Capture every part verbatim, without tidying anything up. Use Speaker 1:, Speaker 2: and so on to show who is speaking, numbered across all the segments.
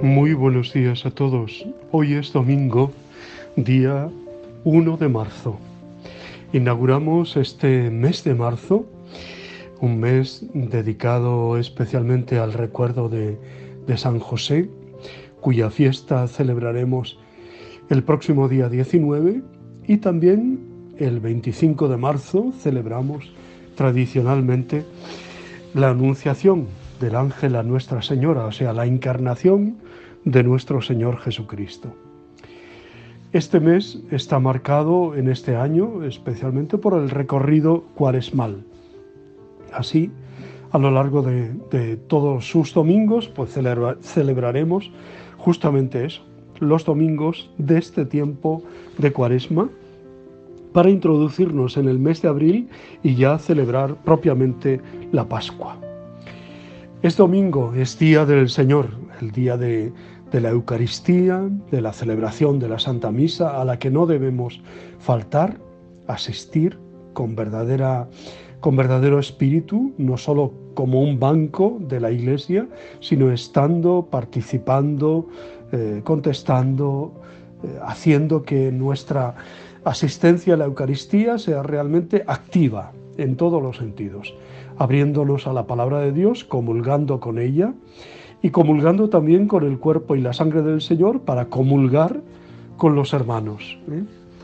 Speaker 1: Muy buenos días a todos. Hoy es domingo, día uno de marzo. Inauguramos este mes de marzo, un mes dedicado especialmente al recuerdo de, de San José, cuya fiesta celebraremos el próximo día diecinueve, y también el veinticinco de marzo celebramos tradicionalmente la Anunciación del ángel a Nuestra Señora, o sea, la encarnación de nuestro Señor Jesucristo. Este mes está marcado en este año especialmente por el recorrido cuaresmal. Así, a lo largo de, de todos sus domingos, pues celebra, celebraremos justamente eso, los domingos de este tiempo de Cuaresma, para introducirnos en el mes de abril y ya celebrar propiamente la Pascua. Es domingo, es día del Señor, el día de, de la Eucaristía, de la celebración de la Santa Misa, a la que no debemos faltar, asistir con, verdadera, con verdadero espíritu, no solo como un banco de la Iglesia, sino estando, participando, eh, contestando, eh, haciendo que nuestra asistencia a la Eucaristía sea realmente activa en todos los sentidos, abriéndonos a la palabra de Dios, comulgando con ella y comulgando también con el cuerpo y la sangre del Señor para comulgar con los hermanos. ¿eh?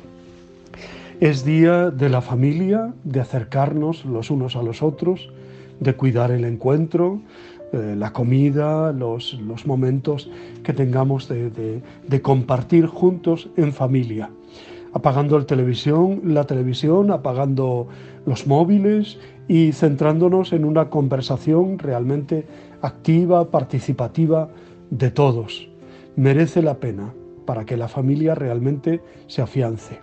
Speaker 1: Es día de la familia, de acercarnos los unos a los otros, de cuidar el encuentro, eh, la comida, los, los momentos que tengamos de, de, de compartir juntos en familia. Apagando el televisión, la televisión, apagando los móviles y centrándonos en una conversación realmente activa, participativa de todos. Merece la pena para que la familia realmente se afiance.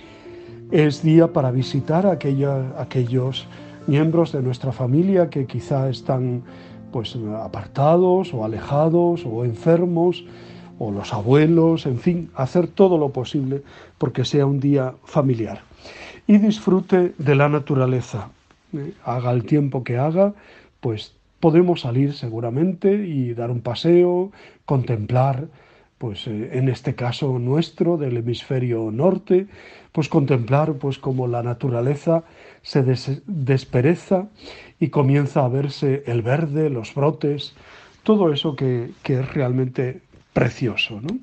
Speaker 1: Es día para visitar a aquella, aquellos miembros de nuestra familia que quizá están pues, apartados o alejados o enfermos, o los abuelos, en fin, hacer todo lo posible porque sea un día familiar. Y disfrute de la naturaleza. ¿eh? Haga el tiempo que haga, pues podemos salir seguramente y dar un paseo, contemplar, pues eh, en este caso nuestro, del hemisferio norte, pues contemplar pues como la naturaleza se des- despereza y comienza a verse el verde, los brotes, todo eso que, que es realmente precioso, ¿no?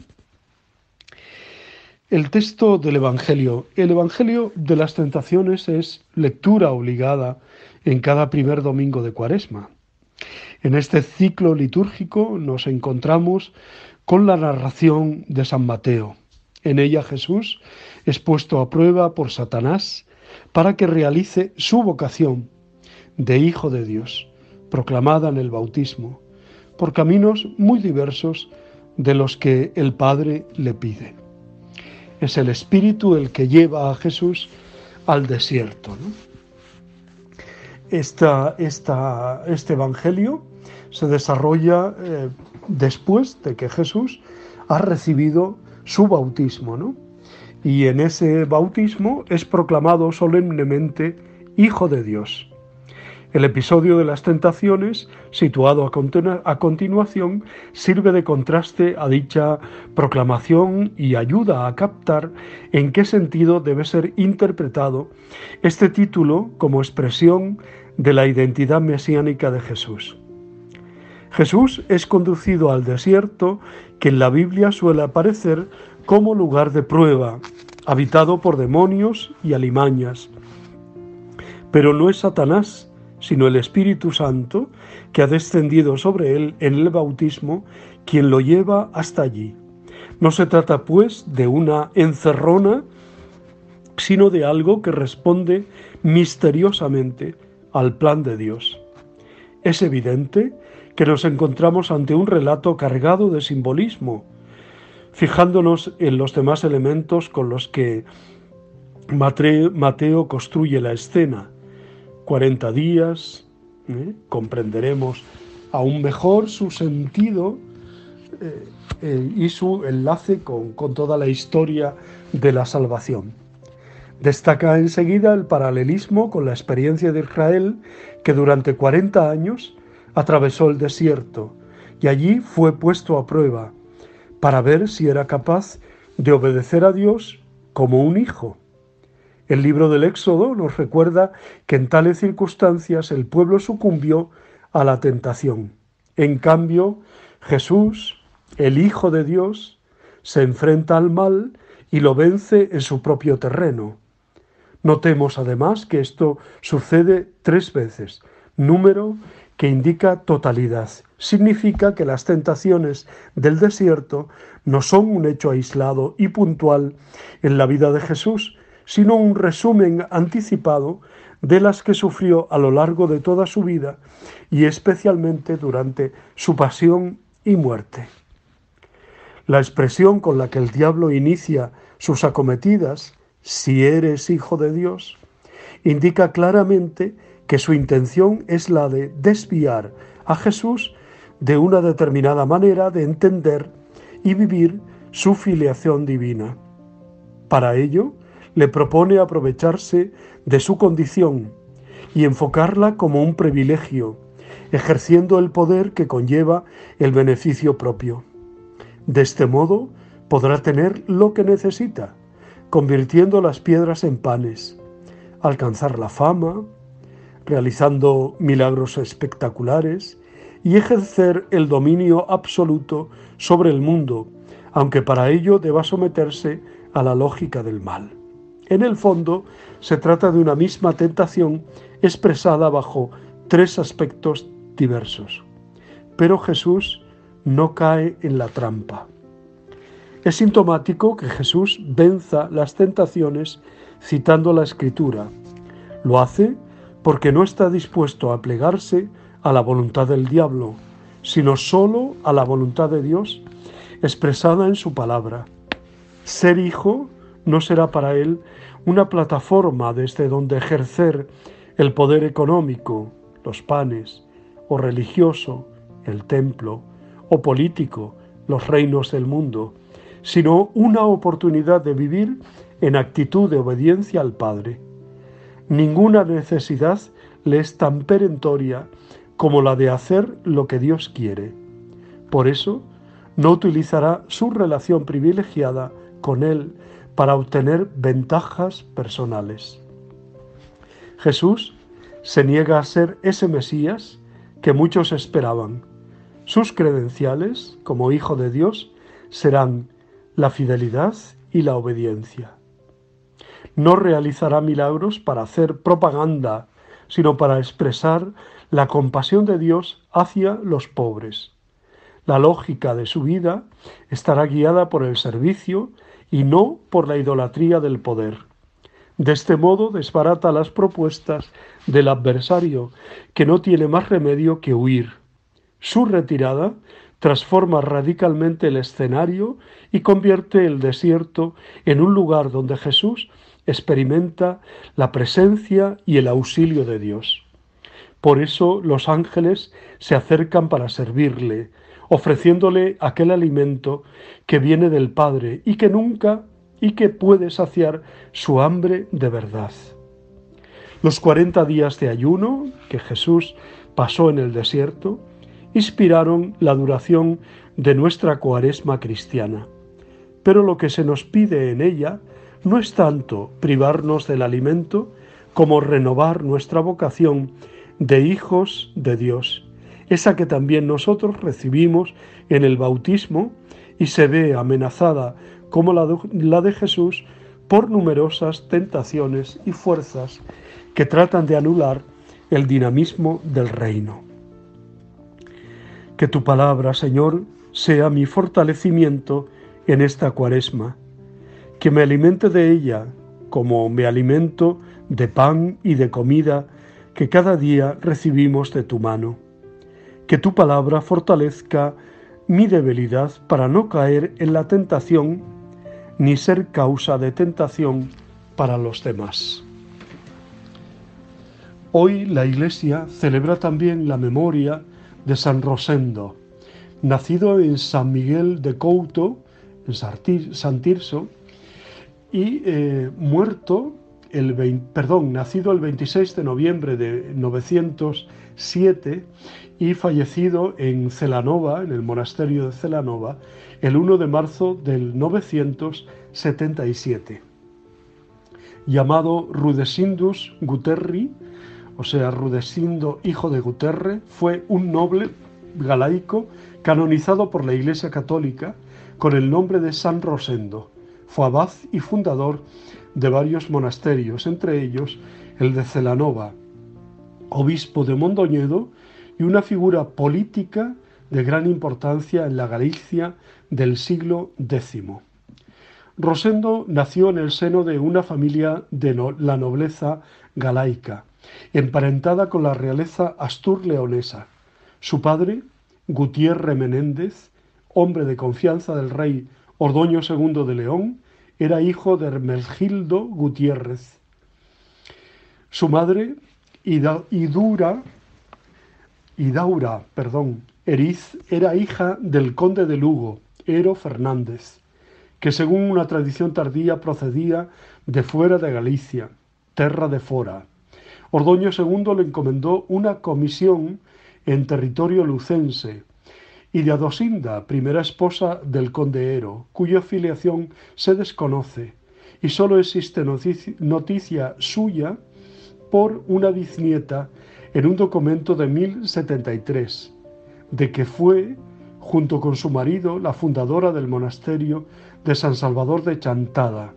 Speaker 1: El texto del Evangelio. El Evangelio de las Tentaciones es lectura obligada en cada primer domingo de Cuaresma. En este ciclo litúrgico nos encontramos con la narración de San Mateo. En ella Jesús es puesto a prueba por Satanás para que realice su vocación de Hijo de Dios, proclamada en el bautismo, por caminos muy diversos de los que el Padre le pide. Es el Espíritu el que lleva a Jesús al desierto, ¿no? Esta, esta, este Evangelio se desarrolla eh, después de que Jesús ha recibido su bautismo, ¿no? Y en ese bautismo es proclamado solemnemente Hijo de Dios. El episodio de las tentaciones, situado a, continu- a continuación, sirve de contraste a dicha proclamación y ayuda a captar en qué sentido debe ser interpretado este título como expresión de la identidad mesiánica de Jesús. Jesús es conducido al desierto, que en la Biblia suele aparecer como lugar de prueba, habitado por demonios y alimañas. Pero no es Satanás, sino el Espíritu Santo, que ha descendido sobre él en el bautismo, quien lo lleva hasta allí. No se trata, pues, de una encerrona, sino de algo que responde misteriosamente al plan de Dios. Es evidente que nos encontramos ante un relato cargado de simbolismo, fijándonos en los demás elementos con los que Mateo construye la escena. cuarenta días, ¿eh? comprenderemos aún mejor su sentido eh, eh, y su enlace con, con toda la historia de la salvación. Destaca enseguida el paralelismo con la experiencia de Israel, que durante cuarenta años atravesó el desierto y allí fue puesto a prueba, para ver si era capaz de obedecer a Dios como un hijo. El libro del Éxodo nos recuerda que en tales circunstancias el pueblo sucumbió a la tentación. En cambio, Jesús, el Hijo de Dios, se enfrenta al mal y lo vence en su propio terreno. Notemos además que esto sucede tres veces, número que indica totalidad. Significa que las tentaciones del desierto no son un hecho aislado y puntual en la vida de Jesús, sino un resumen anticipado de las que sufrió a lo largo de toda su vida y especialmente durante su pasión y muerte. La expresión con la que el diablo inicia sus acometidas, si eres hijo de Dios, indica claramente que su intención es la de desviar a Jesús de una determinada manera de entender y vivir su filiación divina. Para ello, le propone aprovecharse de su condición y enfocarla como un privilegio, ejerciendo el poder que conlleva el beneficio propio. De este modo podrá tener lo que necesita, convirtiendo las piedras en panes, alcanzar la fama, realizando milagros espectaculares y ejercer el dominio absoluto sobre el mundo, aunque para ello deba someterse a la lógica del mal. En el fondo, se trata de una misma tentación expresada bajo tres aspectos diversos. Pero Jesús no cae en la trampa. Es sintomático que Jesús venza las tentaciones citando la Escritura. Lo hace porque no está dispuesto a plegarse a la voluntad del diablo, sino solo a la voluntad de Dios, expresada en su palabra. Ser hijo no será para él una plataforma desde donde ejercer el poder económico, los panes, o religioso, el templo, o político, los reinos del mundo, sino una oportunidad de vivir en actitud de obediencia al Padre. Ninguna necesidad le es tan perentoria como la de hacer lo que Dios quiere. Por eso, no utilizará su relación privilegiada con Él para obtener ventajas personales. Jesús se niega a ser ese Mesías que muchos esperaban. Sus credenciales, como Hijo de Dios, serán la fidelidad y la obediencia. No realizará milagros para hacer propaganda, sino para expresar la compasión de Dios hacia los pobres. La lógica de su vida estará guiada por el servicio y no por la idolatría del poder. De este modo desbarata las propuestas del adversario, que no tiene más remedio que huir. Su retirada transforma radicalmente el escenario y convierte el desierto en un lugar donde Jesús experimenta la presencia y el auxilio de Dios. Por eso los ángeles se acercan para servirle, ofreciéndole aquel alimento que viene del Padre y que nunca y que puede saciar su hambre de verdad. Los cuarenta días de ayuno que Jesús pasó en el desierto inspiraron la duración de nuestra cuaresma cristiana. Pero lo que se nos pide en ella no es tanto privarnos del alimento como renovar nuestra vocación de hijos de Dios, esa que también nosotros recibimos en el bautismo y se ve amenazada como la de, la de Jesús por numerosas tentaciones y fuerzas que tratan de anular el dinamismo del reino. Que tu palabra, Señor, sea mi fortalecimiento en esta cuaresma, que me alimente de ella como me alimento de pan y de comida que cada día recibimos de tu mano. Que tu palabra fortalezca mi debilidad para no caer en la tentación ni ser causa de tentación para los demás. Hoy la Iglesia celebra también la memoria de San Rosendo, nacido en San Miguel de Couto, en San Tirso, y eh, muerto el veinte, perdón, nacido el veintiséis de noviembre de novecientos siete y fallecido en Celanova, en el monasterio de Celanova, el uno de marzo del novecientos setenta y siete. Llamado Rudesindus Guterri, o sea, Rudesindo, hijo de Guterre, fue un noble galaico canonizado por la Iglesia Católica con el nombre de San Rosendo. Fue abad y fundador de varios monasterios, entre ellos el de Celanova, obispo de Mondoñedo y una figura política de gran importancia en la Galicia del siglo décimo. Rosendo nació en el seno de una familia de no, la nobleza galaica, emparentada con la realeza astur-leonesa. Su padre, Gutiérre Menéndez, hombre de confianza del rey Ordoño segundo de León, era hijo de Hermenegildo Gutiérrez. Su madre, Ida, Idura, Idaura perdón, Eriz, era hija del conde de Lugo, Ero Fernández, que según una tradición tardía procedía de fuera de Galicia, terra de fora. Ordoño segundo le encomendó una comisión en territorio lucense, y de Adosinda, primera esposa del conde Ero, cuya filiación se desconoce, y sólo existe noticia, noticia suya por una bisnieta en un documento de mil setenta y tres, de que fue, junto con su marido, la fundadora del monasterio de San Salvador de Chantada.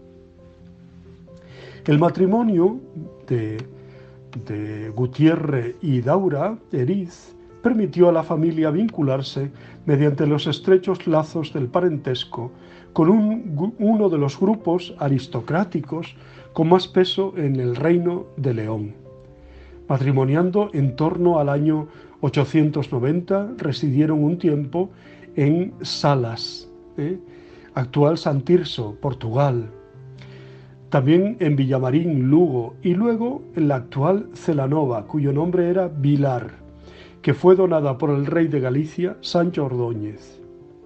Speaker 1: El matrimonio de, de Gutiérre y Daura Eriz permitió a la familia vincularse mediante los estrechos lazos del parentesco con un, uno de los grupos aristocráticos con más peso en el reino de León. Matrimoniando en torno al año ochocientos noventa, residieron un tiempo en Salas, ¿eh? actual San Tirso, Portugal, también en Villamarín, Lugo, y luego en la actual Celanova, cuyo nombre era Vilar, que fue donada por el rey de Galicia, Sancho Ordóñez.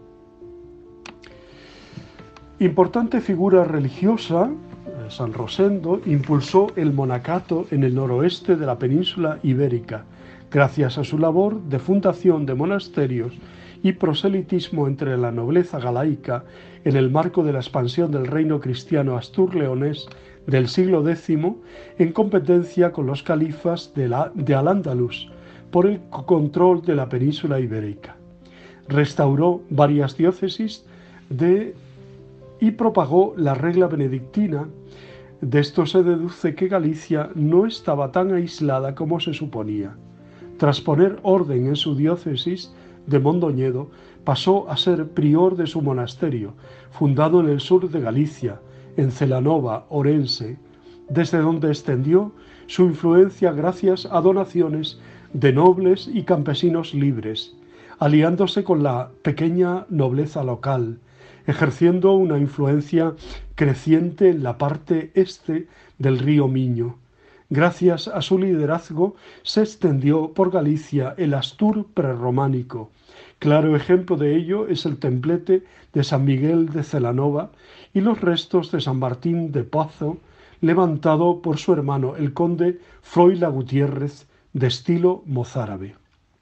Speaker 1: Importante figura religiosa, San Rosendo impulsó el monacato en el noroeste de la península ibérica, gracias a su labor de fundación de monasterios y proselitismo entre la nobleza galaica en el marco de la expansión del reino cristiano astur-leonés del siglo décimo, en competencia con los califas de, la, de Al-Ándalus por el control de la península ibérica. Restauró varias diócesis de, y propagó la regla benedictina. De esto se deduce que Galicia no estaba tan aislada como se suponía. Tras poner orden en su diócesis de Mondoñedo, pasó a ser prior de su monasterio, fundado en el sur de Galicia, en Celanova, Orense, desde donde extendió su influencia gracias a donaciones de nobles y campesinos libres, aliándose con la pequeña nobleza local, ejerciendo una influencia creciente en la parte este del río Miño. Gracias a su liderazgo se extendió por Galicia el Astur prerrománico. Claro ejemplo de ello es el templete de San Miguel de Celanova y los restos de San Martín de Pozo, levantado por su hermano el conde Froila Gutiérrez, de estilo mozárabe.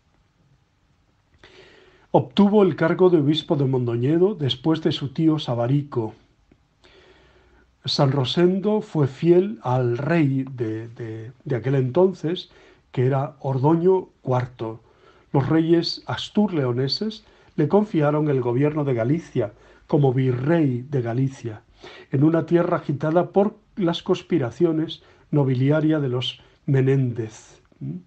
Speaker 1: Obtuvo el cargo de obispo de Mondoñedo después de su tío Sabarico. San Rosendo fue fiel al rey de, de, de aquel entonces, que era Ordoño cuarto. Los reyes astur-leoneses le confiaron el gobierno de Galicia como virrey de Galicia, en una tierra agitada por las conspiraciones nobiliarias de los Menéndez.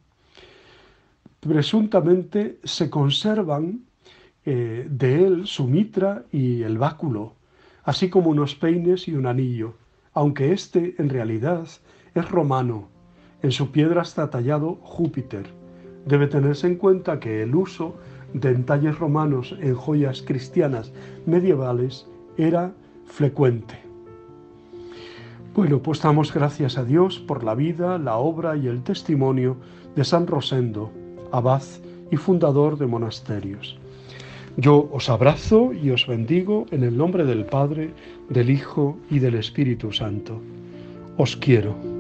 Speaker 1: Presuntamente se conservan eh, de él su mitra y el báculo, así como unos peines y un anillo, aunque este en realidad es romano. En su piedra está tallado Júpiter. Debe tenerse en cuenta que el uso de entalles romanos en joyas cristianas medievales era frecuente. Bueno, pues damos gracias a Dios por la vida, la obra y el testimonio de San Rosendo, abad y fundador de monasterios. Yo os abrazo y os bendigo en el nombre del Padre, del Hijo y del Espíritu Santo. os quiero.